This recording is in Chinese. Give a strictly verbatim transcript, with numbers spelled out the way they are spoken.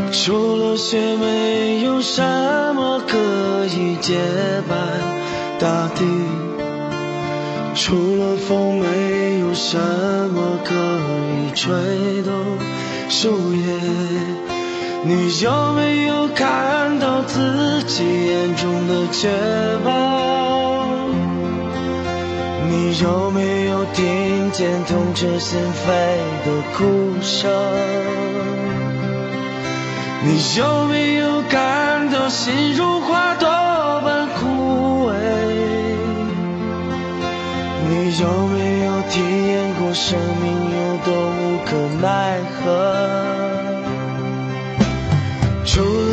除了雪没有什么可以结伴大地，除了风没有什么可以吹动树叶。你有没有看到自己眼中的绝望？你有没有听见痛彻心扉的哭声？你有没有感到心如花朵般枯萎？你有没有体验过生命有多无可奈何？除了